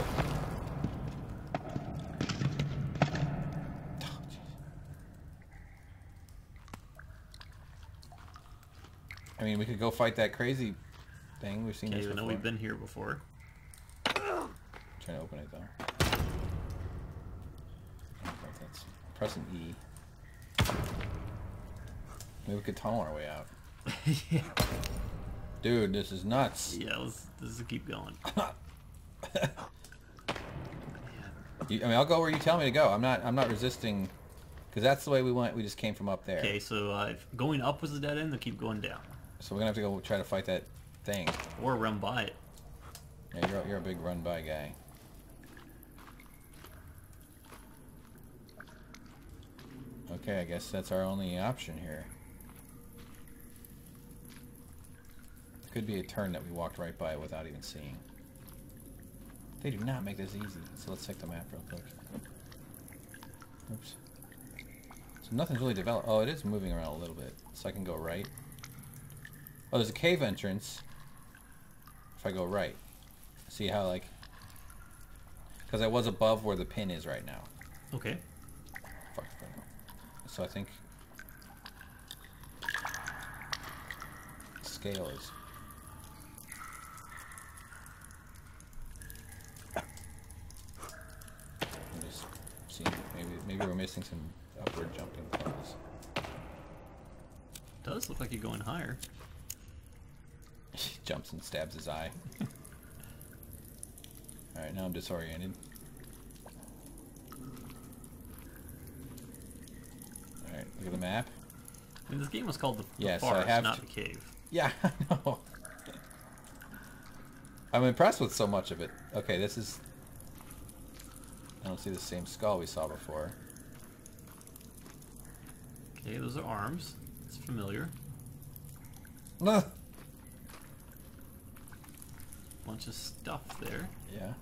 I mean, we could go fight that crazy thing. We've seen this before. I know we've been here before. Trying to open it, though. That's pressing E. Maybe we could tunnel our way out. Yeah. Dude, this is nuts. Yeah, let's keep going. I mean, I'll go where you tell me to go. I'm not resisting, because that's the way we went. We just came from up there. Okay, so if going up was a dead end, then keep going down. So we're gonna have to go try to fight that thing. Or run by it. Yeah, you're a big run by guy. Okay, I guess that's our only option here. Could be a turn that we walked right by without even seeing. They do not make this easy. So let's check the map real quick. Oops. So nothing's really developed. Oh, it is moving around a little bit. So I can go right. Oh, there's a cave entrance. If I go right. See how, like... Because I was above where the pin is right now. Okay. Fuck. So I think... Scale is... I'm just seeing... Maybe we're missing some upward jumping parts. Does look like you're going higher. He jumps and stabs his eye. Alright, now I'm disoriented. Alright, look at the map. I mean, this game was called the Yes, Forest, I have not to... the Cave. Yeah, I know. I'm impressed with so much of it. Okay, this is... I don't see the same skull we saw before. Okay, those are arms. It's familiar. No. Bunch of stuff there. Yeah.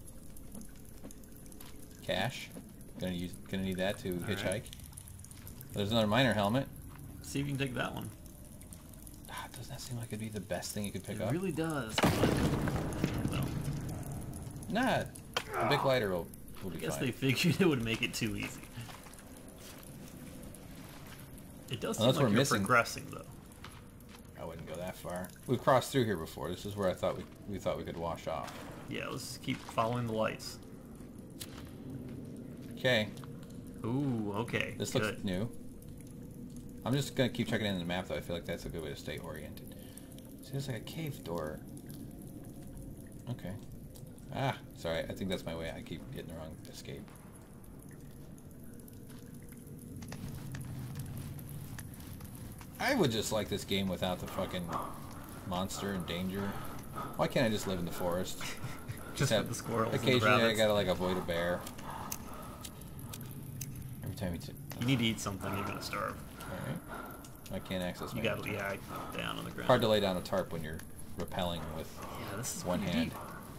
Cash. Gonna need that to hitchhike. Right. There's another miner helmet. See if you can take that one. Doesn't that seem like it'd be the best thing you could pick It up? really does. Well, Nah, a big lighter will be I guess fine. they figured it would make it too easy. It does seem Unless like we're you're missing- progressing, though. I wouldn't go that far. We've crossed through here before. This is where I thought we thought we could wash off. Yeah, let's keep following the lights. Okay. Ooh, okay. This good. looks new. I'm just gonna keep checking in the map though. I feel like that's a good way to stay oriented. See, there's like a cave door. Okay. Ah, sorry. I think that's my way. I keep hitting the wrong escape. I would just like this game without the fucking monster and danger. Why can't I just live in the forest? Just have- with the squirrels and the Occasionally I rabbits. gotta like avoid a bear. Every time You need to eat something, you're gonna starve. Alright. I can't access my You gotta, inventory. yeah, down on the ground. Hard to lay down a tarp when you're rappelling with Yeah, this is one pretty hand. deep.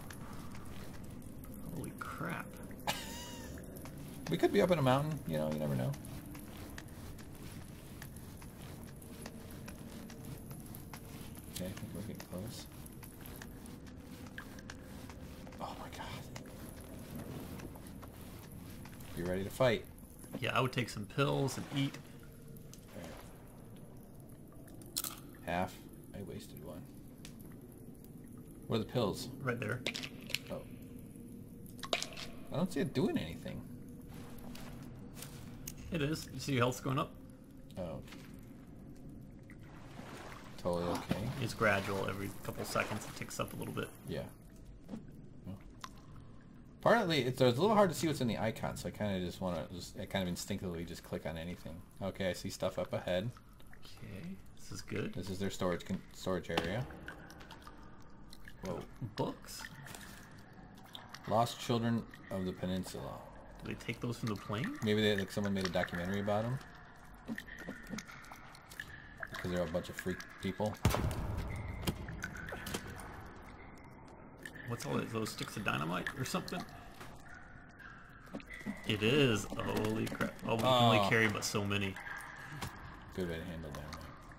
Holy crap. We could be up in a mountain, you know, you never know. Okay, I think we're getting close. Oh my god. You ready to fight? Yeah, I would take some pills and eat. Half. I wasted one. Where are the pills? Right there. Oh. I don't see it doing anything. It is. You see your health's going up? Oh. Totally okay. It's gradual. Every couple seconds it ticks up a little bit. Yeah. Well, partly, it's a little hard to see what's in the icon, so I kind of just want to, I kind of instinctively just click on anything. Okay, I see stuff up ahead. Okay, this is good. This is their storage area. Whoa. Books? Lost Children of the Peninsula. Do they take those from the plane? Maybe they, like someone made a documentary about them. Because they're a bunch of freak people. What's all those sticks of dynamite or something? It is. Holy crap. Oh, we can only carry but so many. Good way to handle that.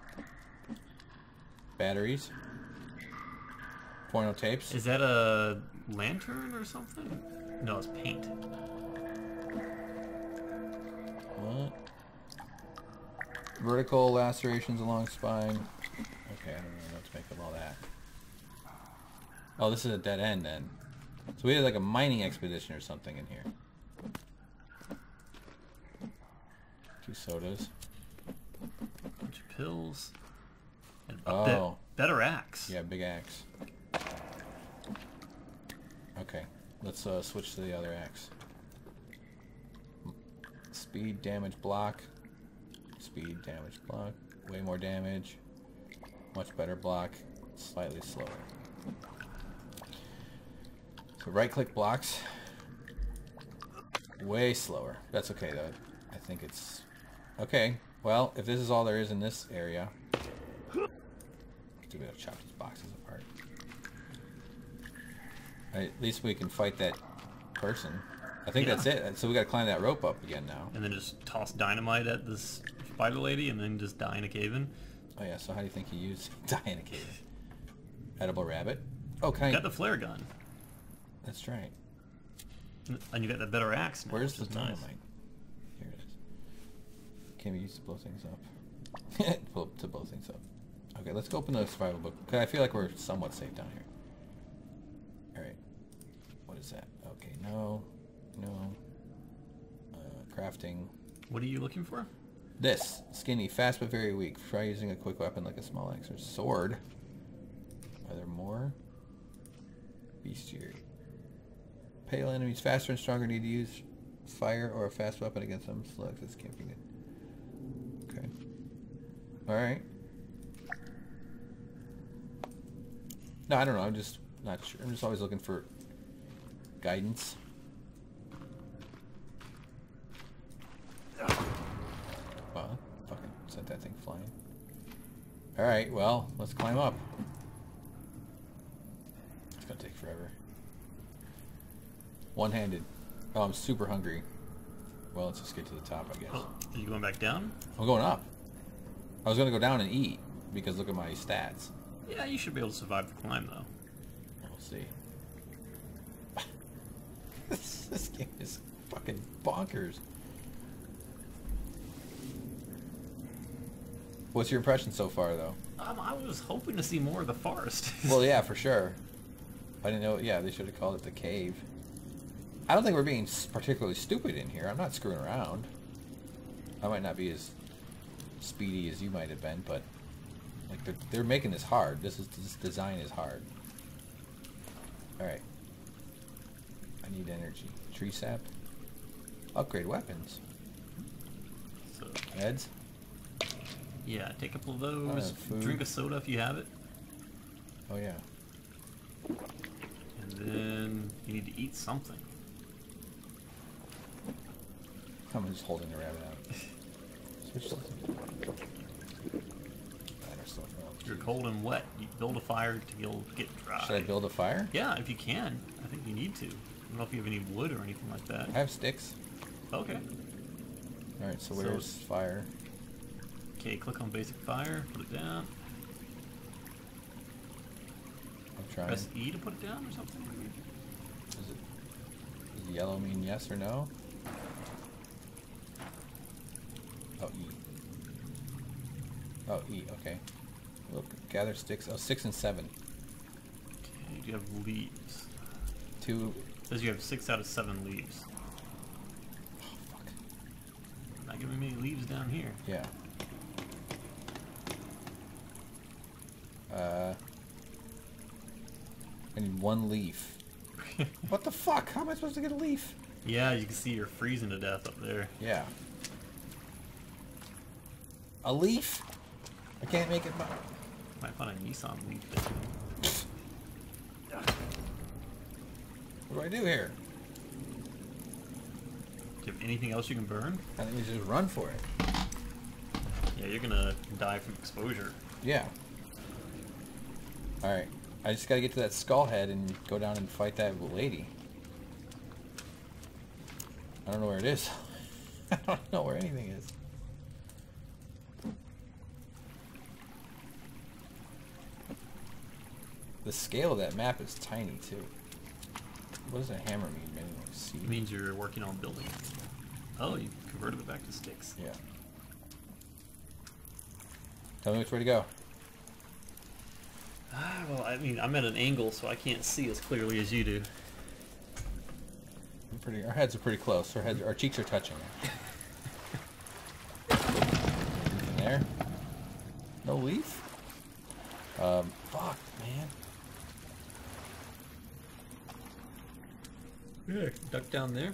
Batteries. Porno tapes. Is that a lantern or something? No, it's paint. What? Vertical lacerations along spine. Okay, I don't really know what to make of all that. Oh, this is a dead end then. So we had like a mining expedition or something in here. 2 sodas. Bunch of pills. And Oh. better axe. Yeah, big axe. Okay, let's switch to the other axe. Speed, damage, block. Speed, damage, block. Way more damage. Much better block. Slightly slower. So right-click blocks. Way slower. That's okay though. I think it's... Okay, well, if this is all there is in this area... We gotta chop these boxes apart. At least we can fight that person. I think that's it. So we gotta climb that rope up again now. And then just toss dynamite at this spider lady and then just die in a cave-in. Oh yeah, so how do you think you use die in a cave? Edible rabbit? Oh, can I... Got the flare gun. That's right. And you got the better axe now. Where's the which is nice. dynamite? Here it is. Can be used to blow things up. to blow things up. Okay, let's go open the survival book. Cause I feel like we're somewhat safe down here. Alright. What is that? Okay, no. No. Crafting. What are you looking for? This. Skinny, fast but very weak. Try using a quick weapon like a small axe or sword. Are there more? Bestiary. Pale enemies faster and stronger need to use fire or a fast weapon against them. Slugs. This can't be good. Okay. Alright. No, I don't know. I'm just not sure. I'm just always looking for guidance. Well, fucking sent that thing flying. Alright, well, let's climb up. It's gonna take forever. One-handed. Oh, I'm super hungry. Well, let's just get to the top, I guess. Oh, are you going back down? I'm going up. I was gonna go down and eat, because look at my stats. Yeah, you should be able to survive the climb, though. We'll see. This game is fucking bonkers. What's your impression so far, though? I was hoping to see more of the forest. Well, yeah, for sure. I didn't know. Yeah, they should have called it the cave. I don't think we're being particularly stupid in here. I'm not screwing around. I might not be as speedy as you might have been, but like they're making this hard. This design is hard. All right. I need energy. Tree sap. Upgrade weapons. So, Meds. yeah, take a couple of those. Drink a soda if you have it. Oh yeah. And then you need to eat something. I'm just holding the rabbit out. Switch to You're cold and wet. You build a fire till you'll get dry. Should I build a fire? Yeah, if you can. I think you need to. I don't know if you have any wood or anything like that. I have sticks. Okay. Alright, so where's fire? Okay, click on basic fire, put it down. I'm trying. Press E to put it down or something? Does yellow mean yes or no? Oh, E. Oh, E, okay. Look, gather sticks. Oh, 6 and 7. Okay, do you have leaves? 2. It says you have 6 out of 7 leaves. Oh, fuck. Not giving me any leaves down here. Yeah. I need 1 leaf. What the fuck? How am I supposed to get a leaf? Yeah, you can see you're freezing to death up there. Yeah. A leaf? I can't make it. Might find a Nissan leaf there. What do I do here? Do you have anything else you can burn? I think we should just run for it. Yeah, you're gonna die from exposure. Yeah. Alright. I just gotta get to that skull head and go down and fight that lady. I don't know where it is. I don't know where anything is. The scale of that map is tiny too. What does a hammer mean anyway? See? It means you're working on building. Oh, you converted it back to sticks. Yeah. Tell me which way to go. Well, I mean, I'm at an angle, so I can't see as clearly as you do. Our heads are pretty close. Our cheeks are touching. Anything there? No leaf? Fuck, man. Yeah, duck down there.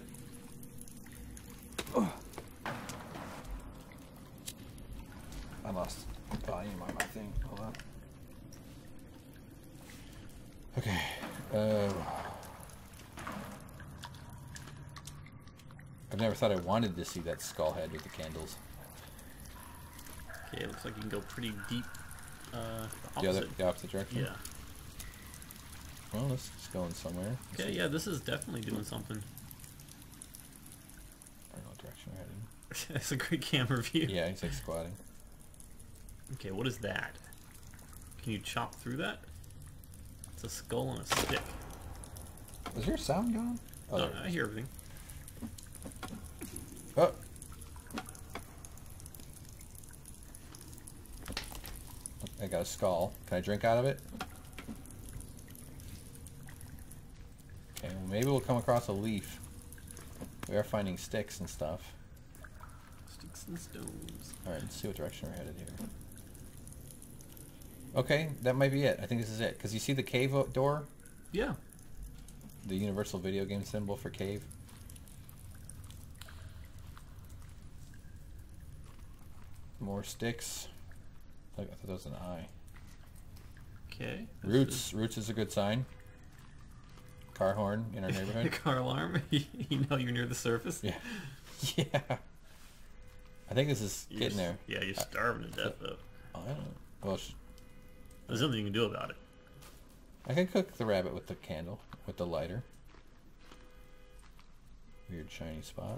I lost volume on my thing. Hold on. Okay. I've never thought I wanted to see that skull head with the candles. Okay, it looks like you can go pretty deep. The opposite direction? Yeah. Well, let's just go in somewhere. Okay, yeah, this is definitely doing something. I don't know what direction we're heading. That's a great camera view. Yeah, he's like squatting. Okay, what is that? Can you chop through that? It's a skull and a stick. Is your sound gone? Oh, No, I hear everything. Oh! I got a skull. Can I drink out of it? Okay, well maybe we'll come across a leaf. We are finding sticks and stuff. Sticks and stones. Alright, let's see what direction we're headed here. Okay, that might be it. I think this is it. Because you see the cave door? Yeah. The universal video game symbol for cave? More sticks. I thought that was an eye. Okay. Roots is a good sign. Car horn in our neighborhood. Car alarm. You know you're near the surface. Yeah. Yeah. I think this is getting there. Yeah, you're starving to death though. I don't know. Well, There's nothing you can do about it. I can cook the rabbit with the candle, with the lighter. Weird shiny spot.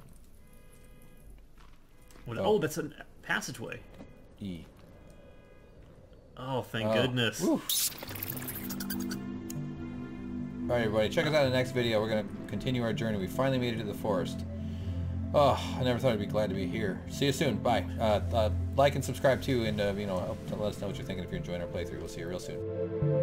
Oh, that's a passageway. E. Oh, thank goodness. Woo. Alright everybody, check us out in the next video. We're going to continue our journey. We finally made it to the forest. Oh, I never thought I'd be glad to be here. See you soon. Bye. Like and subscribe too, and let us know what you're thinking if you're enjoying our playthrough. We'll see you real soon.